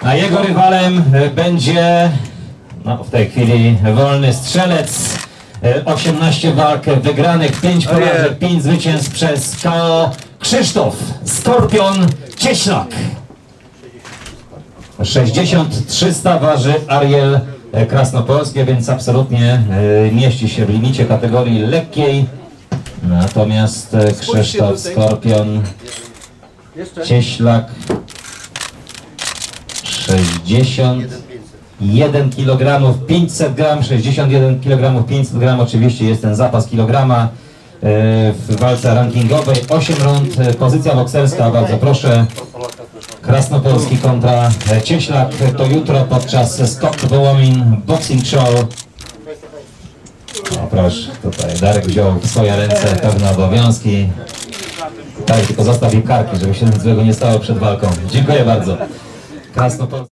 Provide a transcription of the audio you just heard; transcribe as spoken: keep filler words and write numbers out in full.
A jego rywalem będzie, no w tej chwili, wolny strzelec. osiemnaście walk wygranych, pięć porażek, pięć zwycięstw przez K O. Krzysztof Skorpion Cieślak. sześćdziesiąt trzysta waży Ariel Krasnopolskie, więc absolutnie mieści się w limicie kategorii lekkiej. Natomiast Krzysztof Skorpion Cieślak sześćdziesiąt jeden kilogramów, pięćset gramów, sześćdziesiąt jeden kilogramów, pięćset gramów. Oczywiście jest ten zapas kilograma w walce rankingowej. osiem rund, pozycja bokserska, bardzo proszę. Krasnopolski kontra Cieślak to jutro podczas Skok Wołomin Boxing Show. O proszę, tutaj Darek wziął w swoje ręce pewne obowiązki. Tak, tylko zostawił karki, żeby się nic złego nie stało przed walką. Dziękuję bardzo. Krasnopolski.